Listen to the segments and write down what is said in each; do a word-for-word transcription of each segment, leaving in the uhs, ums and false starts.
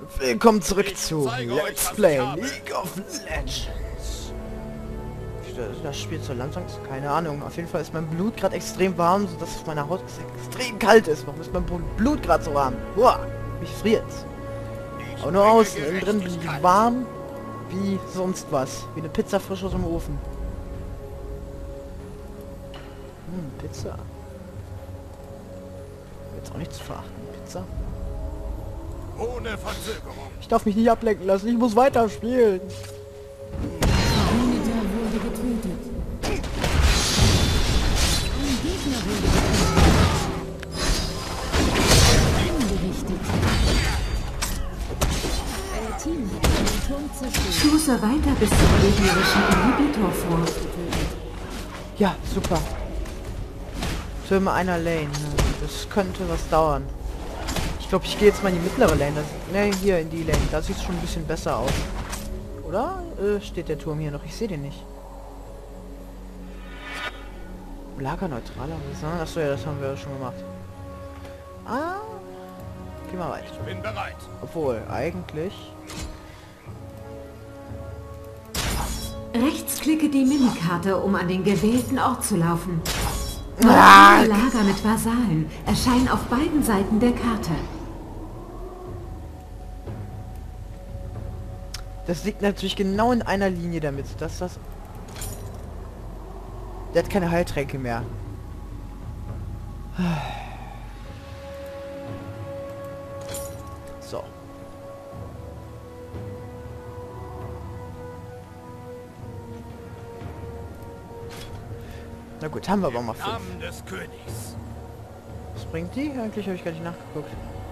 Willkommen zurück zu Let's Play League of Legends. Das Spiel so langsam ist, keine Ahnung. Auf jeden Fall ist mein Blut gerade extrem warm, sodass es meiner Haut extrem kalt ist. Warum ist mein Blut gerade so warm? Boah, mich friert's. Aber nur außen, innen drin bin ich warm wie sonst was. Wie eine Pizza frisch aus dem Ofen. Hm, Pizza. Jetzt auch nicht zu verachten, Pizza. Ohne Verzögerung. Ich darf mich nicht ablenken lassen, ich muss weiter spielen. Monitor wurde getötet. Ein Gegner wurde eingerichtet. Euer Team hat einen Turm zerstört. Stoße weiter bis zum gegnerischen Inhibitor vor. Ja, super. Türme einer Lane. Das könnte was dauern. Ich glaube, ich gehe jetzt mal in die mittlere Lane. Ne, hier in die Lane. Da sieht es schon ein bisschen besser aus. Oder? Äh, steht der Turm hier noch? Ich sehe den nicht. Lagerneutraler. Achso, ja, das haben wir schon gemacht. Ah. Geh mal weiter. Ich bin bereit. Obwohl, eigentlich... Rechtsklicke die Minikarte, um an den gewählten Ort zu laufen. Ah. Lager mit Vasallen erscheinen auf beiden Seiten der Karte. Das liegt natürlich genau in einer Linie damit, dass das... Der hat keine Heiltränke mehr. So. Na gut, haben wir aber mal Im fünf. Namen des Königs. Was bringt die? Eigentlich habe ich gar nicht nachgeguckt.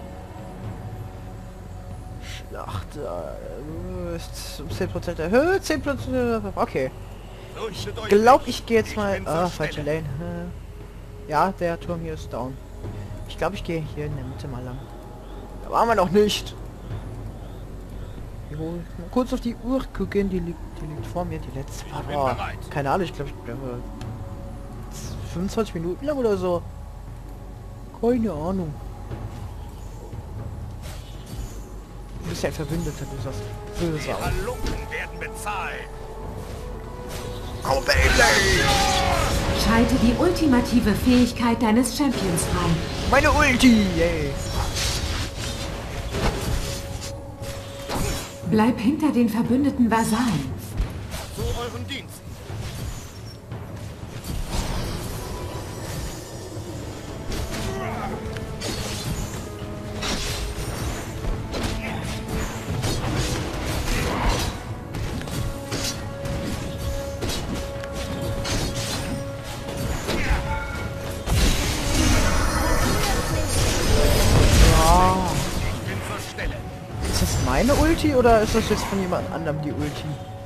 Schlacht. Äh, ist um zehn Prozent erhöht. zehn Prozent. Okay. Fürchtet euch Glaub, nicht. ich gehe jetzt Ich mal... bin Ah, zur falsche Stelle. Lane. Äh, Ja, der Turm hier ist down. Ich glaube, ich gehe hier in der Mitte mal lang. Da waren wir noch nicht. Ich hol mal kurz auf die Uhr gucken. Die liegt, die liegt vor mir. Die letzte. Ich bin Oh, bereit. keine Ahnung. Ich glaube, ich bin fünfundzwanzig Minuten lang oder so. Keine Ahnung. Du bist ja ein Verbündeter, du sagst böse Die aus. Halunken werden bezahlt. Oh, Baby! Schalte die ultimative Fähigkeit deines Champions frei. Meine Ulti! Yay! Bleib hinter den verbündeten Vasallen. Zu euren Diensten. Ich bin zur Stelle. Ist das meine Ulti oder ist das jetzt von jemand anderem die Ulti?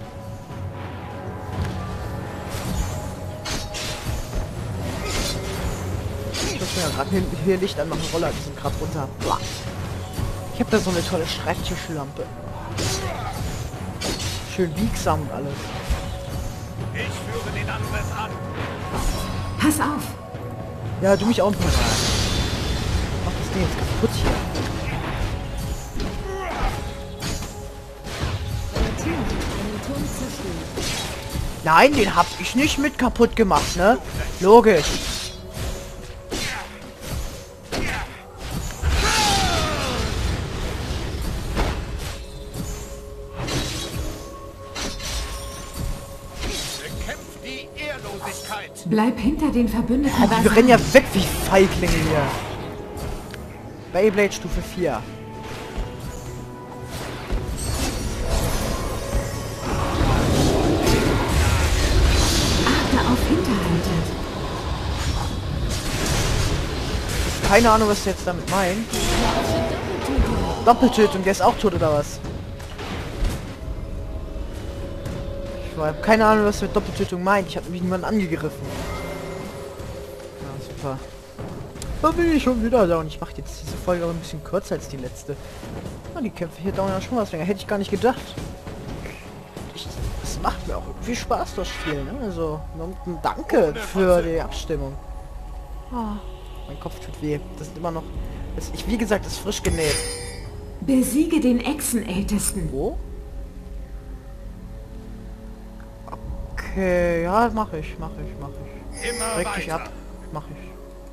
Ich muss mir ja gerade hier, hier Licht anmachen. Roller, die sind gerade runter. Blah. Ich habe da so eine tolle Schreibtischlampe. Schön biegsam und alles. Ich führe den Angriff an. Pass auf! Ja, du mich auch mal. Mach das Ding jetzt kaputt hier. Euer Team hat einen Turm zerstört. Nein, den hab ich nicht mit kaputt gemacht, ne? Logisch. Bekämpft die Ehrlosigkeit. Bleib hinter den verbündeten Ja, die rennen Vasallen. ja weg wie Feiglinge hier. Beyblade Stufe vier. Achte auf Hinterhalte. Keine Ahnung, was du jetzt damit meint. Doppeltötung, der ist auch tot oder was? Ich habe keine Ahnung, was du mit Doppeltötung meint. Ich habe nämlich niemanden angegriffen. Ja, super. Da bin ich schon wieder da und ich mache jetzt diese Folge aber ein bisschen kürzer als die letzte. Ja, die Kämpfe hier dauern ja schon was länger. Hätte ich gar nicht gedacht. Ich, es macht mir auch irgendwie Spaß, das Spiel. Ne? Also, danke für die Abstimmung. Ah, mein Kopf tut weh. Das sind immer noch... Das, ich, wie gesagt, ist frisch genäht. Besiege den Echsenältesten. Wo? Okay, ja, mach ich, mach ich, mach ich. Immer Reg dich weiter. ab. Mach ich.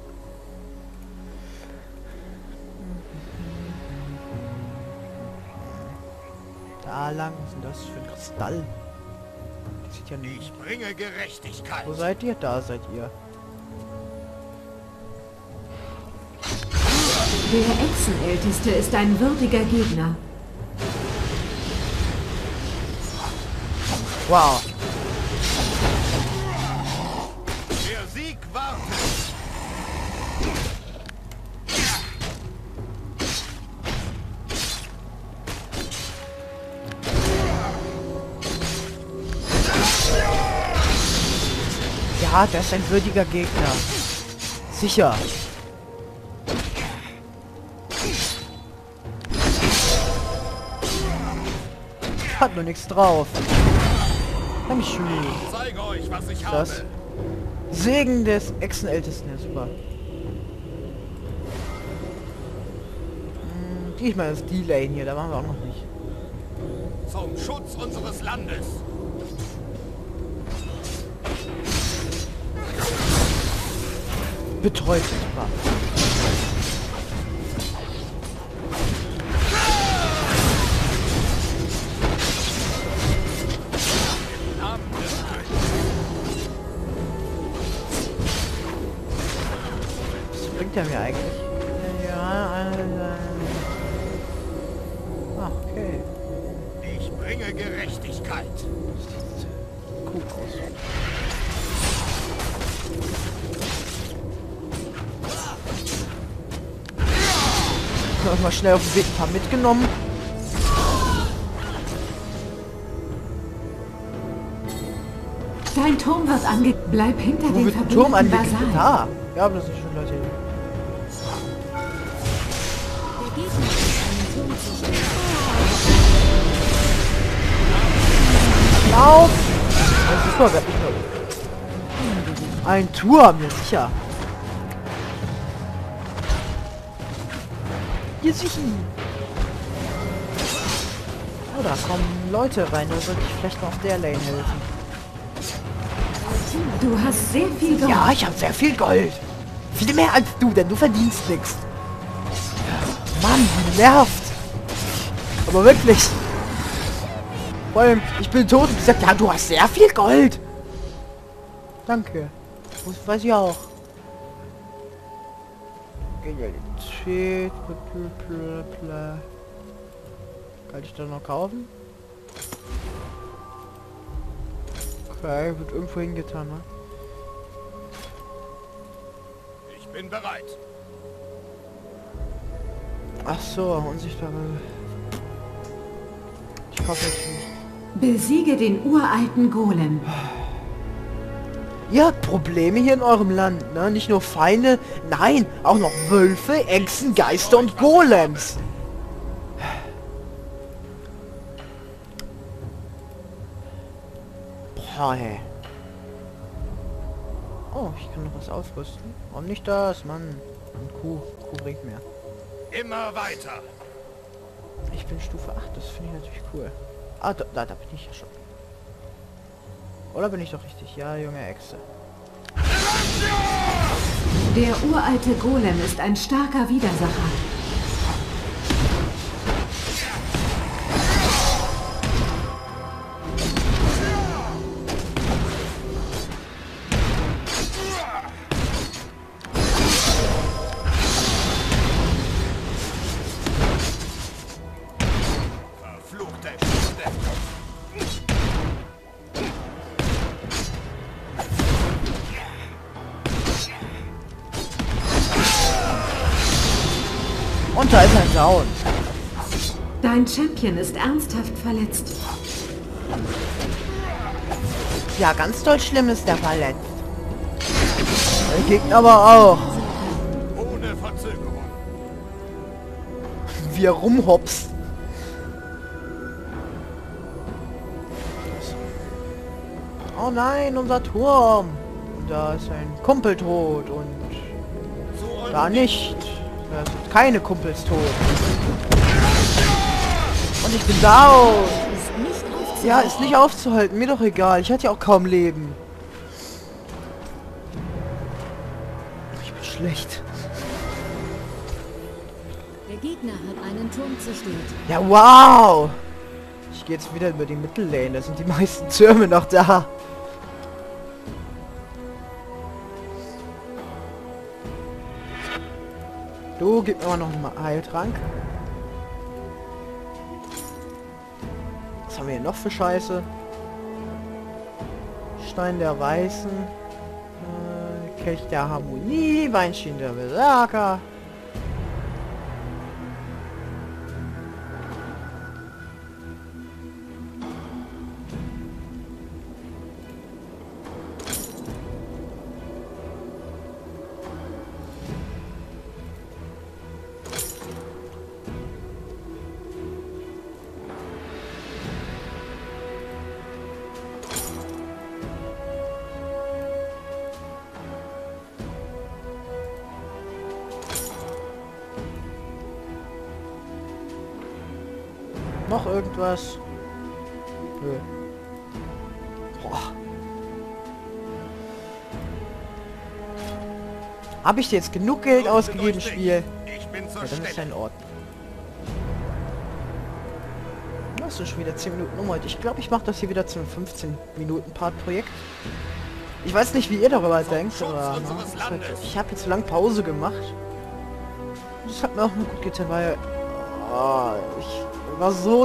Da lang, was ist denn das für ein Kristall? Das sieht ja nicht. Ich bringe Gerechtigkeit. Wo seid ihr? Da seid ihr. Der Echsenälteste ist ein würdiger Gegner. Wow. Der Sieg wartet. Ja, das ist ein würdiger Gegner. Sicher. Hat nur nichts drauf. Dankeschön. Ich zeige euch, was ich Das habe. Segen des Echsenältesten. Ja, super. Hm, diesmal ist die Lane hier. Da waren wir auch noch nicht. Zum Schutz unseres Landes. Betreut. Super. Im Namen des Königs. Was bringt er mir eigentlich? Ja, äh, ach, okay. Ich bringe Gerechtigkeit. Kuh aus. Mal schnell auf den Weg ein paar mitgenommen. Dein Turm wird ange... Bleib hinter Wo den wird ein Turm verbündeten angekriegt? Vasallen. Da. Ja, aber das ist schon Leute. Der Gegner hat einen Turm zerstört. Lauf! Das ist super, wer nicht nur. Ein Turm, ja sicher. Hier sicher. Oh, da kommen Leute rein. Da sollte ich vielleicht mal auf der Lane helfen. Du hast sehr viel Gold. Ja, ich habe sehr viel Gold. Viel mehr als du, denn du verdienst nichts. Mann, wie nervt. Aber wirklich. Vor allem, ich bin tot und gesagt, ja, du hast sehr viel Gold. Danke. Das weiß ich auch. Genialität. Blablabla. Kann ich da noch kaufen? Okay, wird irgendwo hingetan, ne? Ich bin bereit. Ach so, unsichtbare. Ich kaufe jetzt nicht. Besiege den uralten Golem. Ihr habt Probleme hier in eurem Land, ne? Nicht nur Feinde, nein, auch noch Wölfe, Echsen, Geister und Golems. Boah, hey. Oh, ich kann noch was aufrüsten. Warum nicht das, Mann? Und Kuh. Kuh bringt mehr. Immer weiter. Ich bin Stufe acht, das finde ich natürlich cool. Ah, da, da, da bin ich ja schon. Oder bin ich doch richtig? Ja, junge Echse. Der uralte Golem ist ein starker Widersacher. Verfluchte Schande. Und da ist ein Down. Dein Champion ist ernsthaft verletzt. Ja, ganz doll schlimm ist der verletzt. Der Gegner aber auch. Ohne Verzögerung. Wie er rumhopst. Oh nein, unser Turm. Und da ist ein Kumpel tot und Zu eurem da nicht. Da sind keine Kumpels tot. und ich bin down. Ist nicht aufzuhalten. Ja, ist nicht aufzuhalten. Mir doch egal. Ich hatte ja auch kaum Leben. Ich bin schlecht. Der Gegner hat einen Turm zerstört. Ja, wow. Ich gehe jetzt wieder über die Mittellane. Da sind die meisten Türme noch da. Du, gib mir mal noch einen Heiltrank. Was haben wir hier noch für Scheiße? Stein der Weißen. Äh, Kelch der Harmonie. Weinschien der Berserker. Noch irgendwas? Nö. Boah. Habe ich dir jetzt genug Geld ausgegeben, Spiel? Ich bin zur Ja, dann ist ja Stelle. in Ordnung. Das ist schon wieder zehn Minuten um heute. Ich glaube, ich mache das hier wieder zum fünfzehn Minuten Part Projekt. Ich weiß nicht, wie ihr darüber denkt, Schutz aber unseres na, Landes. ich habe jetzt so lange Pause gemacht. Das hat mir auch mal gut getan, weil oh, ich war so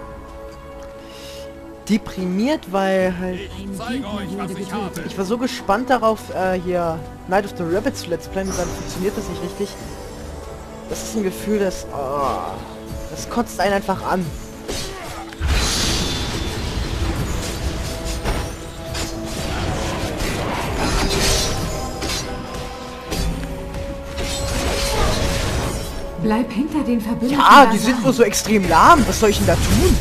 deprimiert, weil halt Ich Ein zeige Gegner euch, was wurde ich habe. getötet. ich war so gespannt darauf, äh, hier Night of the Rabbits Let's Play, und dann funktioniert das nicht richtig. Das ist ein Gefühl, das oh, das kotzt einen einfach an. Bleib hinter den Verbündeten. Ja, die Vasallen. sind wohl so extrem lahm. Was soll ich denn da tun?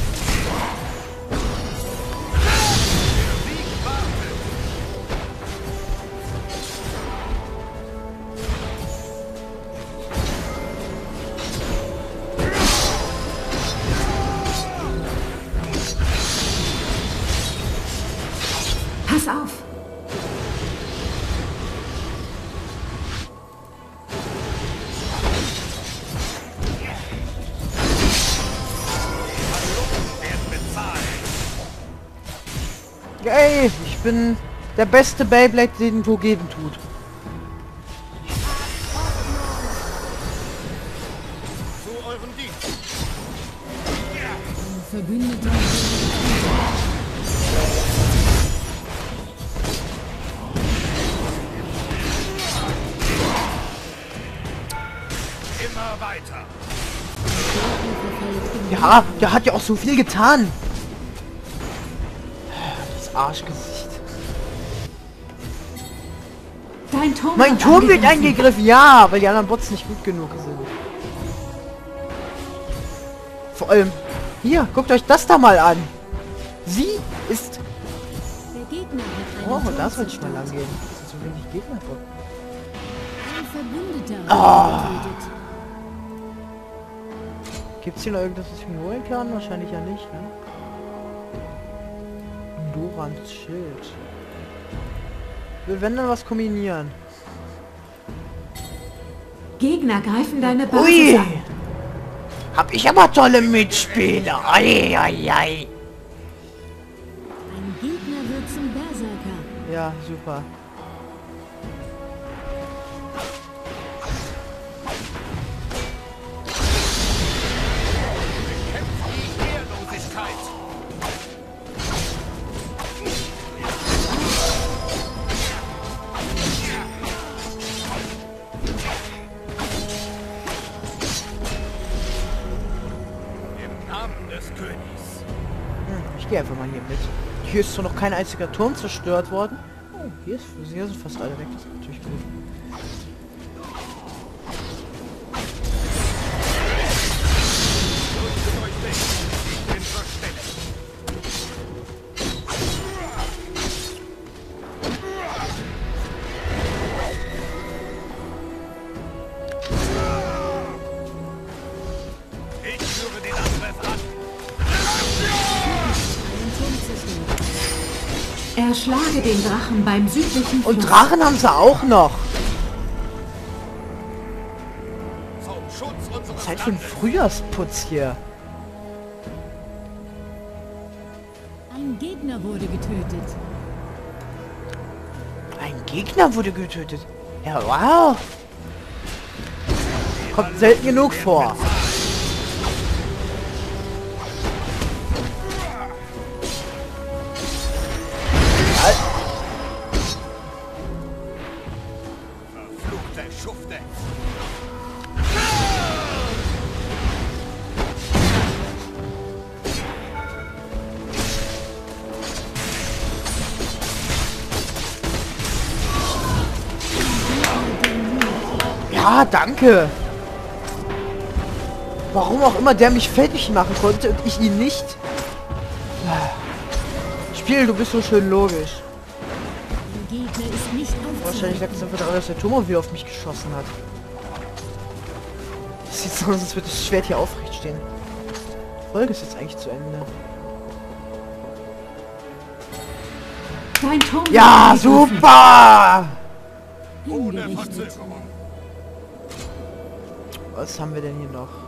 Pass auf! Werden bezahlt. Ey, ich bin der beste Beyblade, den wo geben tut. Zu eurem Dienst. Ein Verbündeter. Immer weiter. Ja, der hat ja auch so viel getan. Das Arschgesicht. Dein Turm Mein wird Turm wird angegriffen. angegriffen, ja, weil die anderen Bots nicht gut genug sind. Vor allem, hier, guckt euch das da mal an. Sie ist... Der Gegner hat einen Oh, Turm da sollte ich mal zerstört. lang gehen. Das sind so wenig Gegner vor. Ein Verbündeter Ah. wurde getötet. Gibt's hier noch irgendwas, was ich mir holen kann? Wahrscheinlich ja nicht, ne? Dorans Schild. Will wenn dann was kombinieren. Gegner greifen deine Basis Ui! an. Hab ich aber tolle Mitspieler. Ei, ei, ei. Ein Gegner wird zum Berserker. Ja, super. Die Ehrlosigkeit. Im Namen des Königs. Hm, ich gehe einfach mal hier mit. Hier ist zwar noch kein einziger Turm zerstört worden. Oh, hier, ist, hier sind fast alle weg. Das ist natürlich gut. Fürchtet euch nicht. Ich bin zur Stelle. Ich führe den Angriff an. Erschlage den Drachen beim südlichen Fluss. Und Drachen haben sie auch noch. Zum Schutz unseres Zeit für einen Landes. Frühjahrsputz hier. Ein Gegner wurde getötet. Ein Gegner wurde getötet. Ja, wow. Kommt selten genug vor. Verfluchte Schufte. Ja, danke. Warum auch immer der mich fertig machen konnte und ich ihn nicht. Spiel, du bist so schön logisch. Der Gegner ist nicht Wahrscheinlich lag es einfach daran, dass der Turmmobil auf mich geschossen hat. Das sieht so aus, als würde das Schwert hier aufrecht stehen. Die Folge ist jetzt eigentlich zu Ende. Dein Turm Ja, wird angegriffen. super! Ohne hingerichtet. Verzögerung. Was haben wir denn hier noch?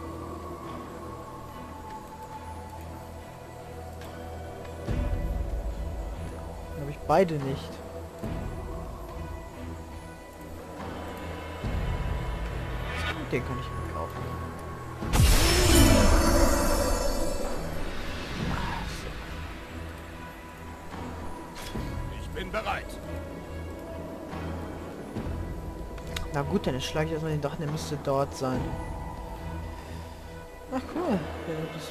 Habe ich beide nicht. Den kann ich mir kaufen. Ich bin bereit. Na gut, dann schlage ich erstmal den Drachen, der müsste dort sein. Ach cool. Ja, das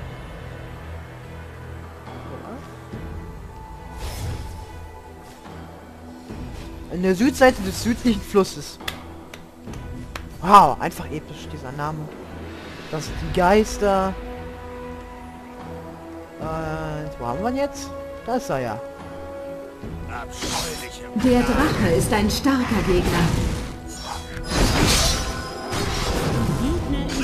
An der Südseite des südlichen Flusses. Wow, einfach episch, dieser Name. Das sind die Geister. Äh, wo haben wir ihn jetzt? Da ist er ja. Abscheuliche. Der Drache ist ein starker Gegner. Gegner ist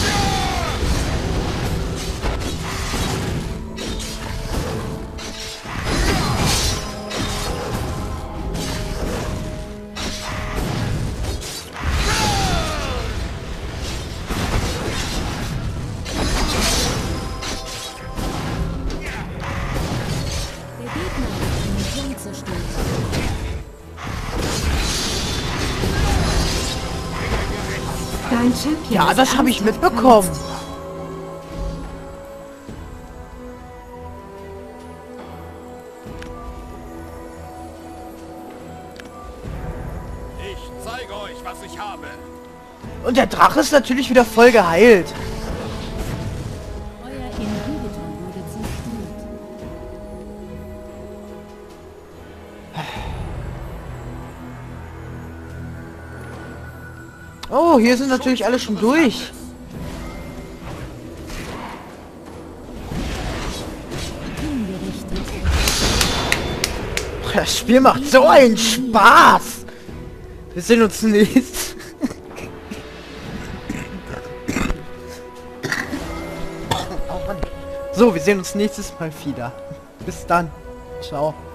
Der Gegner hat einen Turm zerstört. Dein Champion Ja, ist das habe ich ernsthaft mitbekommen. verletzt. Ich zeige euch, was ich habe. Und der Drache ist natürlich wieder voll geheilt. Euer Inhibitor wurde zerstört. Oh, hier sind natürlich alle schon durch. Hingerichtet. Das Spiel macht so einen Spaß. Wir sehen uns nächstes. So, wir sehen uns nächstes Mal wieder. Bis dann. Ciao.